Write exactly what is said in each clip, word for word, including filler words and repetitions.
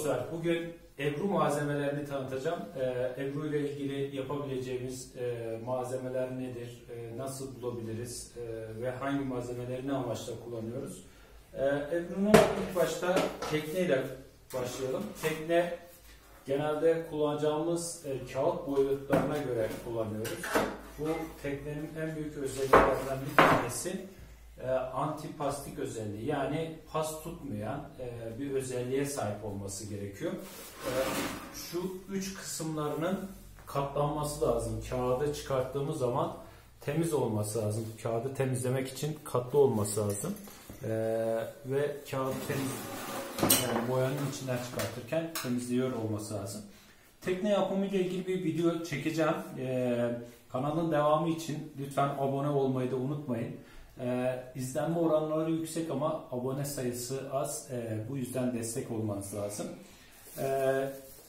dostlar, bugün Ebru malzemelerini tanıtacağım. Ee, Ebru ile ilgili yapabileceğimiz e, malzemeler nedir, e, nasıl bulabiliriz e, ve hangi malzemeleri ne amaçla kullanıyoruz? E, Ebru'nun ilk başta tekneyle başlayalım. Tekne genelde kullanacağımız e, kağıt boyutlarına göre kullanıyoruz. Bu teknenin en büyük özelliklerinden bir tanesi e, antipastik özelliği, yani pas tutmayan e, bir özelliğe sahip olması gerekiyor. E, şu üç kısımlarının katlanması lazım. Kağıdı çıkarttığımız zaman temiz olması lazım. Kağıdı temizlemek için katlı olması lazım. E, ve kağıdı temiz, yani boyanın içinden çıkartırken temizliyor olması lazım. Tekne yapımı ile ilgili bir video çekeceğim. Ee, kanalın devamı için lütfen abone olmayı da unutmayın. Ee, izlenme oranları yüksek ama abone sayısı az. Ee, bu yüzden destek olmanız lazım. Ee,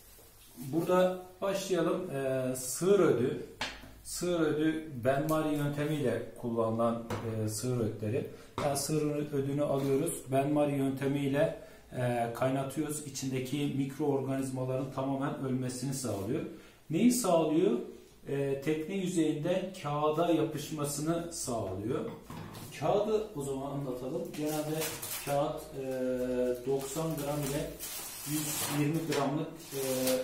burada başlayalım. Ee, sığır ödü. Sığır ödü benmari yöntemiyle kullanılan e, sığır ödleri. Yani sığır ödünü alıyoruz. Benmari yöntemiyle e, kaynatıyoruz. İçindeki mikroorganizmaların tamamen ölmesini sağlıyor. Neyi sağlıyor? E, tekne yüzeyinde kağıda yapışmasını sağlıyor. Kağıdı o zaman anlatalım. Genelde kağıt e, doksan gram ile yüz yirmi gramlık e,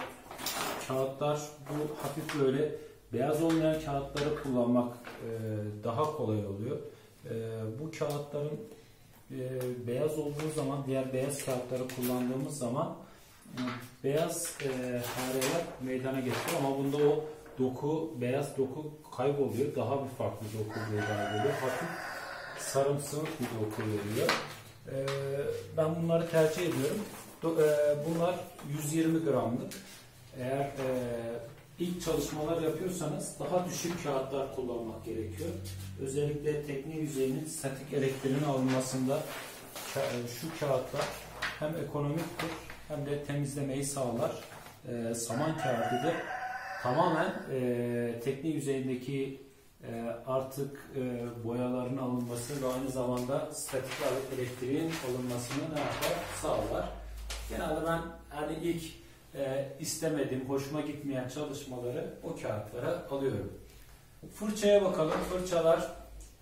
kağıtlar. Bu hafif böyle beyaz olmayan kağıtları kullanmak e, daha kolay oluyor. E, bu kağıtların e, beyaz olduğu zaman, diğer beyaz kağıtları kullandığımız zaman e, beyaz e, hareler meydana getiriyor ama bunda o doku, beyaz doku kayboluyor. Daha bir farklı doku meydana geliyor. Hafif sarımsı bir doku veriyor. E, ben bunları tercih ediyorum. Do, e, bunlar yüz yirmi gramlık. Eğer e, İlk çalışmalar yapıyorsanız daha düşük kağıtlar kullanmak gerekiyor. Özellikle tekne yüzeyinin statik elektriğinin alınmasında şu kağıtlar hem ekonomiktir hem de temizlemeyi sağlar. E, saman kağıdıdır. Tamamen e, tekne yüzeyindeki e, artık e, boyaların alınması ve aynı zamanda statik elektriğin alınmasını ne yapar? Sağlar. Genelde ben hani ilk E, istemediğim, hoşuma gitmeyen çalışmaları o kağıtlara alıyorum. Fırçaya bakalım. Fırçalar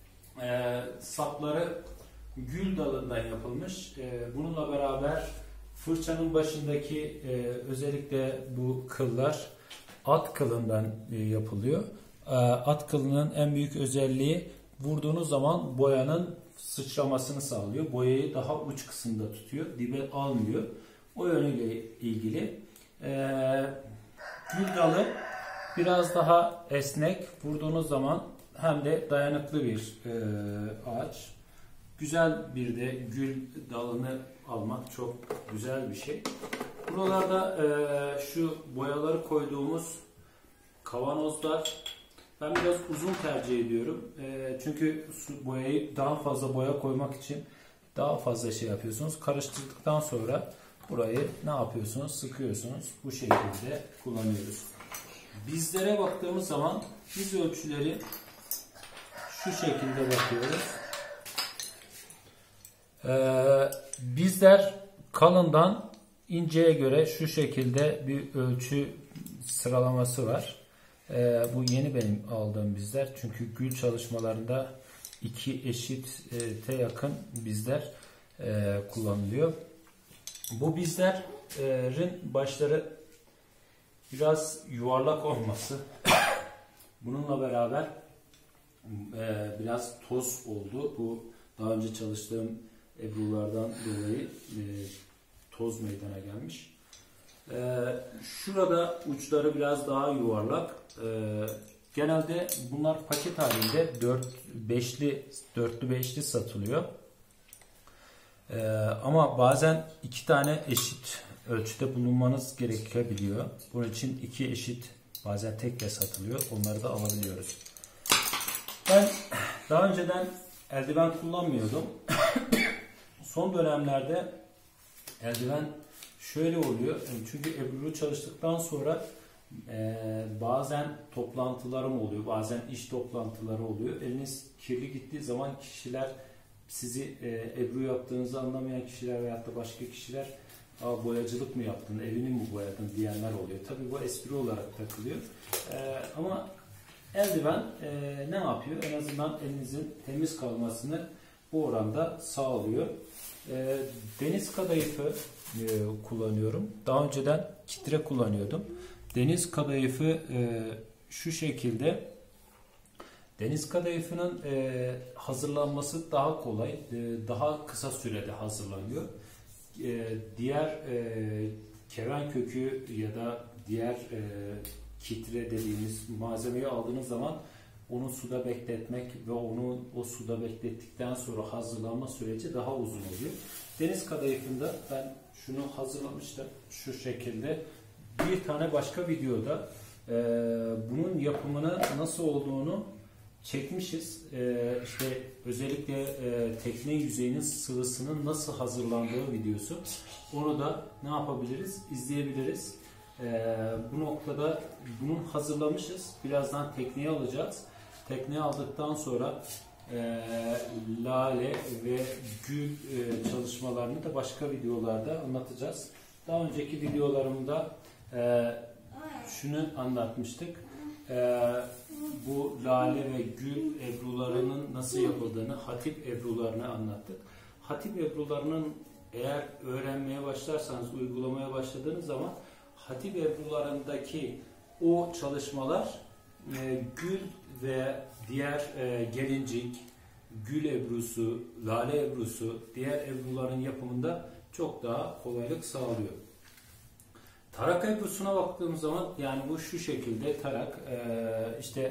e, sapları gül dalından yapılmış. E, bununla beraber fırçanın başındaki e, özellikle bu kıllar at kılından e, yapılıyor. E, at kılının en büyük özelliği vurduğunuz zaman boyanın sıçramasını sağlıyor. Boyayı daha uç kısımda tutuyor. Dibe almıyor. O yönüyle ilgili. Ee, gül dalı biraz daha esnek, vurduğunuz zaman hem de dayanıklı bir e, ağaç. Güzel bir de gül dalını almak çok güzel bir şey. Buralarda e, şu boyaları koyduğumuz kavanozlar ben biraz uzun tercih ediyorum. E, çünkü su, boyayı daha fazla boya koymak için daha fazla şey yapıyorsunuz. Karıştırdıktan sonra burayı ne yapıyorsunuz? Sıkıyorsunuz. Bu şekilde kullanıyoruz. Bizlere baktığımız zaman biz ölçüleri şu şekilde bakıyoruz. Ee, bizler kalından inceye göre şu şekilde bir ölçü sıralaması var. Ee, bu yeni benim aldığım bizler. Çünkü gül çalışmalarında iki eşite yakın bizler e, kullanılıyor. Bu bizlerin başları biraz yuvarlak olması, bununla beraber e, biraz toz oldu. Bu daha önce çalıştığım Ebru'lardan dolayı e, toz meydana gelmiş. E, şurada uçları biraz daha yuvarlak. E, genelde bunlar paket halinde dört beşli, dörtlü beşli satılıyor. Ee, ama bazen iki tane eşit ölçüde bulunmanız gerekebiliyor. Bunun için iki eşit, bazen tek de satılıyor. Onları da alabiliyoruz. Ben daha önceden eldiven kullanmıyordum. Son dönemlerde eldiven şöyle oluyor. Çünkü Ebru çalıştıktan sonra e, bazen toplantılarım oluyor. Bazen iş toplantıları oluyor. Eliniz kirli gittiği zaman kişiler sizi e, Ebru yaptığınızı anlamayan kişiler veyahut da başka kişiler Aa, boyacılık mı yaptın, evini mi boyadın diyenler oluyor. Tabii bu espri olarak takılıyor. Ee, ama eldiven e, ne yapıyor? En azından elinizin temiz kalmasını bu oranda sağlıyor. E, deniz kadayıfı e, kullanıyorum. Daha önceden kitre kullanıyordum. Deniz kadayıfı e, şu şekilde. Deniz kadayıfının e, hazırlanması daha kolay, e, daha kısa sürede hazırlanıyor. E, diğer e, keven kökü ya da diğer e, kitre dediğimiz malzemeyi aldığınız zaman onu suda bekletmek ve onu o suda beklettikten sonra hazırlanma süreci daha uzun oluyor. Deniz kadayıfında ben şunu hazırlamıştım şu şekilde. Bir tane başka videoda e, bunun yapımını nasıl olduğunu çekmişiz. E, işte özellikle e, tekne yüzeyinin sıvısının nasıl hazırlandığı videosu. Onu da ne yapabiliriz? İzleyebiliriz. E, bu noktada bunu hazırlamışız. Birazdan tekneye alacağız. Tekneye aldıktan sonra e, lale ve gül e, çalışmalarını da başka videolarda anlatacağız. Daha önceki videolarımda e, şunu anlatmıştık. E, bu lale ve gül ebrularının nasıl yapıldığını, hatip ebrularını anlattık. Hatip ebrularının eğer öğrenmeye başlarsanız, uygulamaya başladığınız zaman hatip ebrularındaki o çalışmalar e, gül ve diğer e, gelincik, gül ebrusu, lale ebrusu, diğer ebruların yapımında çok daha kolaylık sağlıyor. Tarak ebrusuna baktığımız zaman yani bu şu şekilde tarak e, işte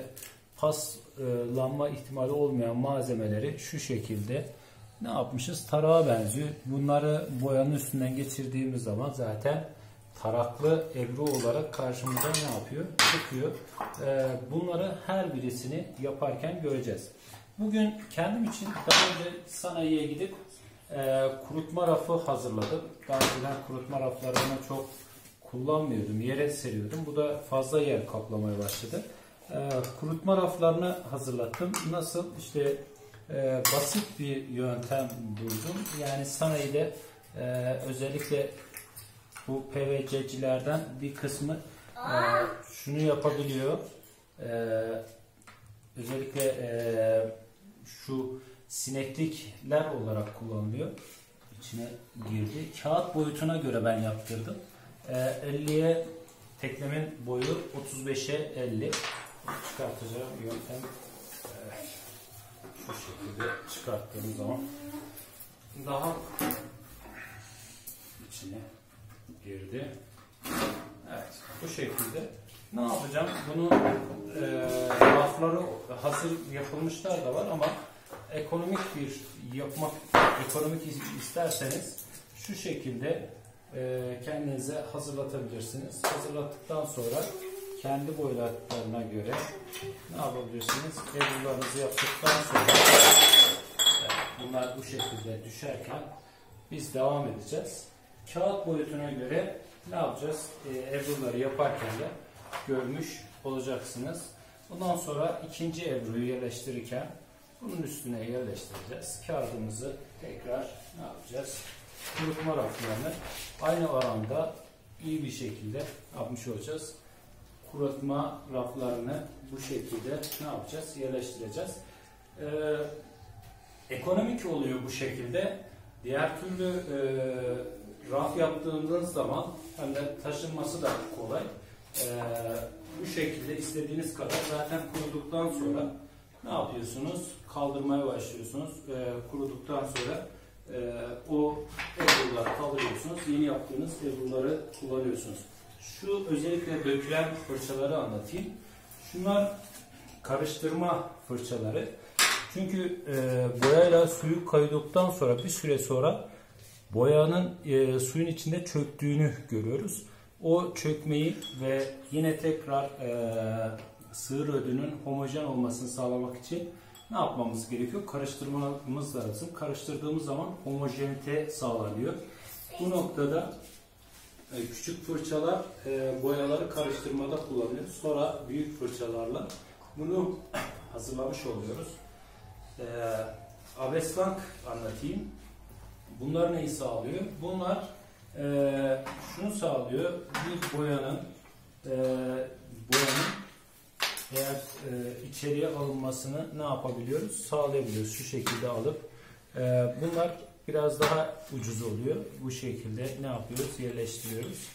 paslanma ihtimali olmayan malzemeleri şu şekilde ne yapmışız? Tarağa benziyor. Bunları boyanın üstünden geçirdiğimiz zaman zaten taraklı ebru olarak karşımıza ne yapıyor? Çıkıyor. E, bunları her birisini yaparken göreceğiz. Bugün kendim için daha önce sanayiye gidip e, kurutma rafı hazırladım. Daha önceden kurutma raflarını çok kullanmıyordum. Yere seriyordum. Bu da fazla yer kaplamaya başladı. E, kurutma raflarını hazırlattım. Nasıl? İşte e, basit bir yöntem buldum. Yani sanayide e, özellikle bu P V C'cilerden bir kısmı e, şunu yapabiliyor. E, özellikle e, şu sineklikler olarak kullanılıyor. İçine girdi. Kağıt boyutuna göre ben yaptırdım. elliye teknemin boyu otuz beşe elli. Çıkartacağım yöntem evet. Şu şekilde çıkarttığım zaman daha içine girdi. Evet, bu şekilde ne yapacağım? Bunu e, rafları hazır yapılmışlar da var ama ekonomik bir yapmak ekonomik isterseniz şu şekilde e, kendinize hazırlatabilirsiniz. Hazırlattıktan sonra kendi boyutlarına göre ne yapabilirsiniz? Ebrularınızı yaptıktan sonra evet, bunlar bu şekilde düşerken biz devam edeceğiz. Kağıt boyutuna göre ne yapacağız? E, ebruları yaparken de görmüş olacaksınız. Bundan sonra ikinci ebruyu yerleştirirken bunun üstüne yerleştireceğiz. Kağıdımızı tekrar ne yapacağız? Kurutma raflarını aynı oranda iyi bir şekilde yapmış olacağız. Kurutma raflarını bu şekilde ne yapacağız? Yerleştireceğiz. Ee, ekonomik oluyor bu şekilde. Diğer türlü e, raf yaptığınız zaman hem de taşınması da kolay. Ee, bu şekilde istediğiniz kadar zaten kuruduktan sonra ne yapıyorsunuz? Kaldırmaya başlıyorsunuz. Ee, kuruduktan sonra e, o ebruları kaldırıyorsunuz. Yeni yaptığınız ebruları kullanıyorsunuz. Şu özellikle dökülen fırçaları anlatayım. Şunlar karıştırma fırçaları. Çünkü e, boyayla suyu kaydıktan sonra bir süre sonra boyanın e, suyun içinde çöktüğünü görüyoruz. O çökmeyi ve yine tekrar e, sığır ödünün homojen olmasını sağlamak için ne yapmamız gerekiyor? Karıştırmamız lazım. Karıştırdığımız zaman homojenite sağlanıyor. Bu noktada e, küçük fırçalar e, boyaları karıştırmada kullanıyoruz. Sonra büyük fırçalarla bunu hazırlamış oluyoruz. E, Abeslank anlatayım. Bunlar neyi sağlıyor? Bunlar e, şunu sağlıyor. Bir boyanın e, boyanın eğer e, içeriye alınmasını ne yapabiliyoruz? Sağlayabiliyoruz. Şu şekilde alıp e, bunlar biraz daha ucuz oluyor. Bu şekilde ne yapıyoruz? Yerleştiriyoruz.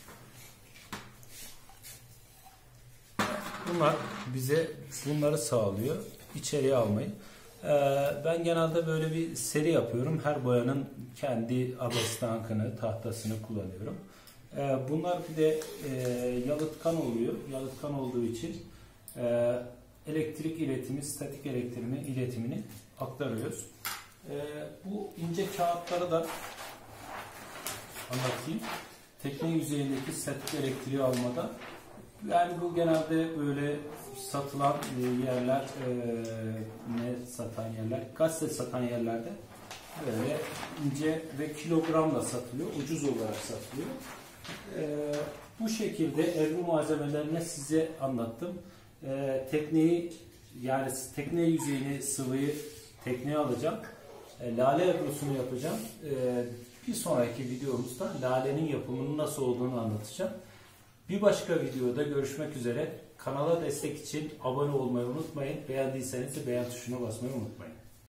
Bunlar bize bunları sağlıyor. İçeriye almayı. Ee, ben genelde böyle bir seri yapıyorum. Her boyanın kendi abestankını, tahtasını kullanıyorum. Ee, bunlar bir de e, yalıtkan oluyor. Yalıtkan olduğu için e, elektrik iletimi, statik elektriğini, iletimini aktarıyoruz. E, bu ince kağıtları da anlatayım. Tekne yüzeyindeki statik elektriği almada, yani bu genelde böyle satılan yerler, e, ne satan yerler, gazete satan yerlerde böyle ince ve kilogramla satılıyor, ucuz olarak satılıyor. E, bu şekilde Ebru malzemelerini size anlattım. E, tekneyi, yani tekne yüzeyini, sıvıyı tekneye alacağım. E, lale ebrusunu yapacağım. E, bir sonraki videomuzda lalenin yapımının nasıl olduğunu anlatacağım. Bir başka videoda görüşmek üzere. Kanala destek için abone olmayı unutmayın. Beğendiyseniz de beğen tuşuna basmayı unutmayın.